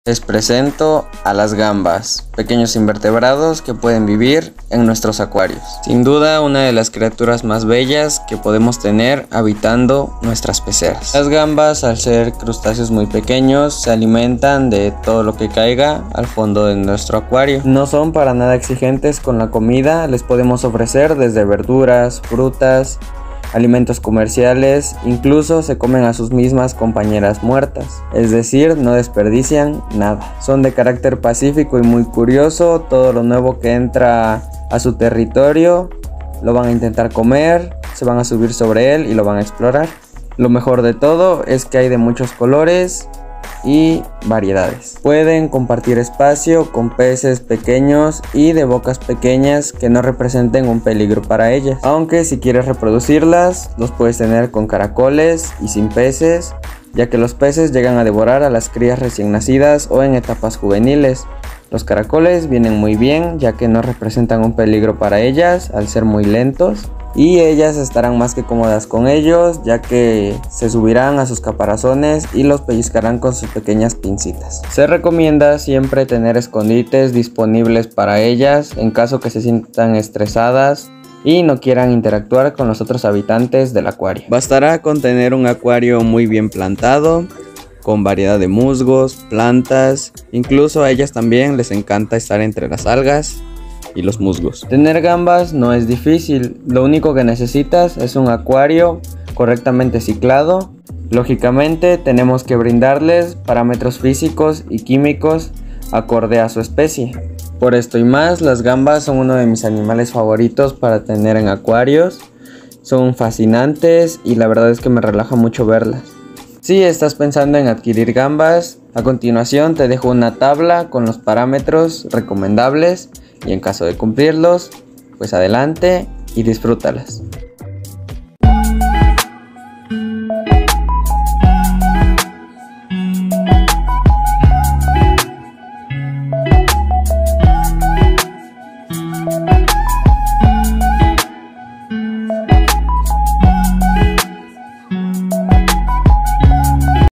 Les presento a las gambas, pequeños invertebrados que pueden vivir en nuestros acuarios. Sin duda, una de las criaturas más bellas que podemos tener habitando nuestras peceras. Las gambas, al ser crustáceos muy pequeños, se alimentan de todo lo que caiga al fondo de nuestro acuario. No son para nada exigentes con la comida, les podemos ofrecer desde verduras, frutas, alimentos comerciales, incluso se comen a sus mismas compañeras muertas, es decir, no desperdician nada. Son de carácter pacífico y muy curioso, todo lo nuevo que entra a su territorio lo van a intentar comer, se van a subir sobre él y lo van a explorar. Lo mejor de todo es que hay de muchos colores y variedades. Pueden compartir espacio con peces pequeños y de bocas pequeñas que no representen un peligro para ellas. Aunque si quieres reproducirlas, los puedes tener con caracoles y sin peces, ya que los peces llegan a devorar a las crías recién nacidas o en etapas juveniles. Los caracoles vienen muy bien, ya que no representan un peligro para ellas al ser muy lentos. Y ellas estarán más que cómodas con ellos, ya que se subirán a sus caparazones y los pellizcarán con sus pequeñas pincitas. Se recomienda siempre tener escondites disponibles para ellas en caso que se sientan estresadas y no quieran interactuar con los otros habitantes del acuario. Bastará con tener un acuario muy bien plantado, con variedad de musgos, plantas, incluso a ellas también les encanta estar entre las algas y los musgos. Tener gambas no es difícil, lo único que necesitas es un acuario correctamente ciclado. Lógicamente tenemos que brindarles parámetros físicos y químicos acorde a su especie. Por esto y más, las gambas son uno de mis animales favoritos para tener en acuarios. Son fascinantes y la verdad es que me relaja mucho verlas. Si estás pensando en adquirir gambas, a continuación te dejo una tabla con los parámetros recomendables y en caso de cumplirlos, pues adelante y disfrútalas.